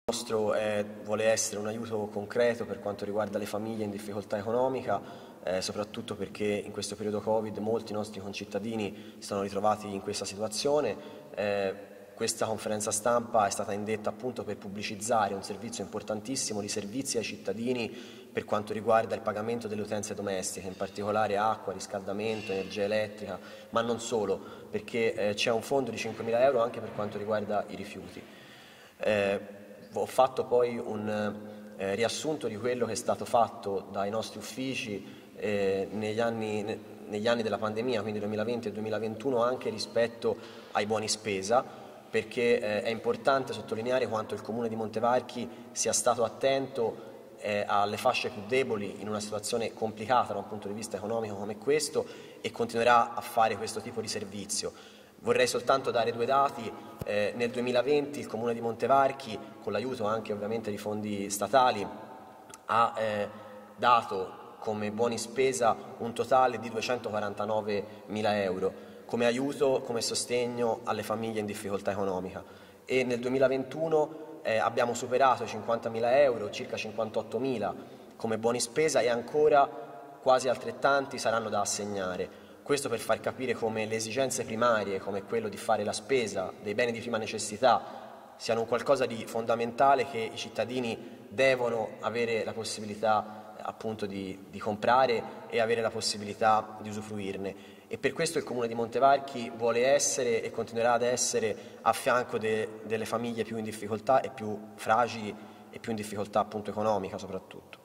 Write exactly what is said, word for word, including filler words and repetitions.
nostro è, vuole essere un aiuto concreto per quanto riguarda le famiglie in difficoltà economica, eh, soprattutto perché in questo periodo Covid molti nostri concittadini si sono ritrovati in questa situazione. Eh, questa conferenza stampa è stata indetta appunto per pubblicizzare un servizio importantissimo di servizi ai cittadini per quanto riguarda il pagamento delle utenze domestiche, in particolare acqua, riscaldamento, energia elettrica, ma non solo, perché eh, c'è un fondo di cinquemila euro anche per quanto riguarda i rifiuti. Eh, ho fatto poi un eh, riassunto di quello che è stato fatto dai nostri uffici eh, negli, anni, ne, negli anni della pandemia, quindi duemilaventi e duemilaventuno, anche rispetto ai buoni spesa, perché eh, è importante sottolineare quanto il Comune di Montevarchi sia stato attento eh, alle fasce più deboli in una situazione complicata da un punto di vista economico come questo e continuerà a fare questo tipo di servizio. Vorrei soltanto dare due dati. Eh, nel duemilaventi il Comune di Montevarchi, con l'aiuto anche ovviamente di fondi statali, ha eh, dato come buoni spesa un totale di duecentoquarantanovemila euro come aiuto, come sostegno alle famiglie in difficoltà economica, e nel duemilaventuno eh, abbiamo superato i cinquantamila euro, circa cinquantottomila come buoni spesa, e ancora quasi altrettanti saranno da assegnare. Questo per far capire come le esigenze primarie, come quello di fare la spesa dei beni di prima necessità, siano un qualcosa di fondamentale che i cittadini devono avere la possibilità appunto di, di comprare e avere la possibilità di usufruirne. E per questo il Comune di Montevarchi vuole essere e continuerà ad essere a fianco de, delle famiglie più in difficoltà e più fragili e più in difficoltà appunto economica soprattutto.